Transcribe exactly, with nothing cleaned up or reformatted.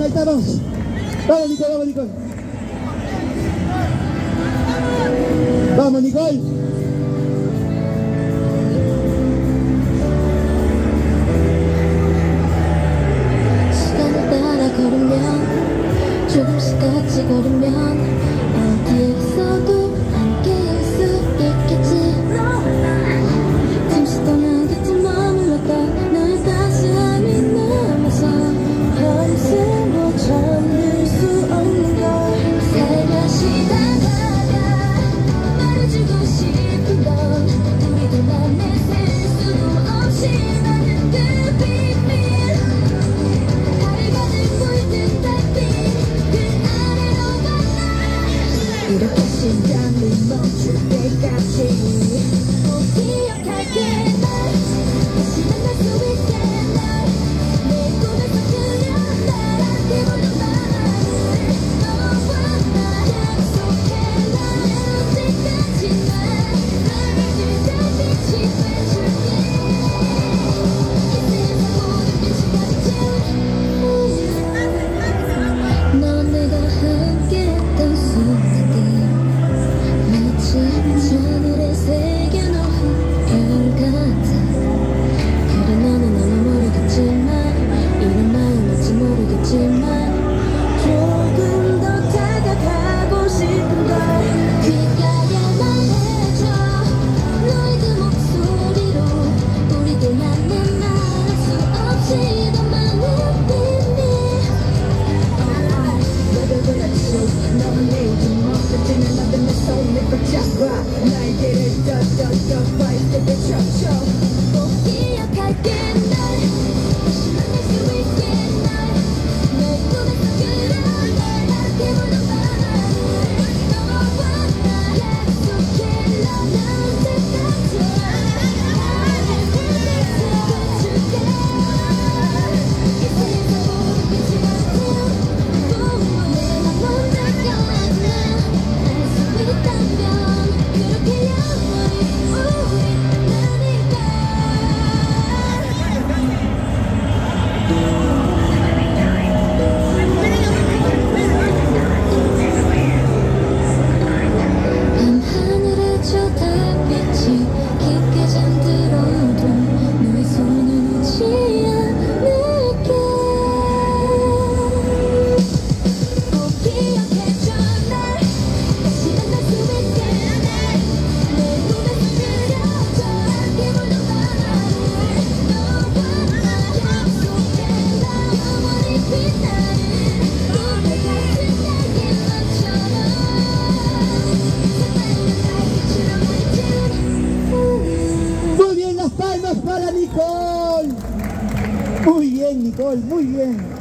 ahí está, vamos. Vamos, Nicole, vamos, Nicole. Vamos, Nicole. 시간을 따라 걸으면 조금씩 같이 걸으면 어디에서도 함께일 수 있겠지. 잠시 동안 같이 머물렀다 널 다시 안에 남아서 밤새워 잠들 수 없는 걸 살며시 다가가 말해주고 싶은 건 우리들만의 셀 수도 없이 많은 그 비밀 달을 가지고 있는 달빛 그 아래로 만나 이렇게 심장이 멈출 때까지 꼭 기억할게 날 다시 만날 수 있게 날 내 꿈에서 그려나란게 보는 바람을 너와 나 약속해 난 언제까지나 널 가질 달빛이 돼줄게 이 세상 모든 빛이 가득 넌 내가 함께했던 순간들 마치 하늘에 새겨놓은 별 같아. 그래 너는 아마 모르겠지만 이런 마음일지 모르겠지만 조금 더 다가가고 싶은 걸 귓가에 말해줘. 너의 그 목소리로 우리들만의 말할 수 없이 더 많은 비밀 너를 그렇지 너는 내지 못하지는 나도 내 손을 붙잡아 날개를 떠떠떠 파이트를 펴줘 꼭 기억할게 날 다시 만날 수 있게 날 내 꿈에서 그려날 함께 보는 바람을 너와 나 약속해 난 언제까지나 나를 붙들어줄게 이 세상 모든 빛이 같은 내가 먼저 껴안아 알 수 있다면 그렇게 영원히 우리 나니까 밤하늘에 저 달빛이 깊게 잠들어도 너의 손을 놓지 않을게 꼭 기억해줘 날 다시 만날 수 있게 내 꿈에서 그려줘 함께 보는 바람을 너와 나 약속해 나 영원히 빛나는 꿈에 같은 날개만처럼 새빨간 달빛으로 말해준 Muy bien, las palmas para Nicole. Muy bien, Nicole, muy bien.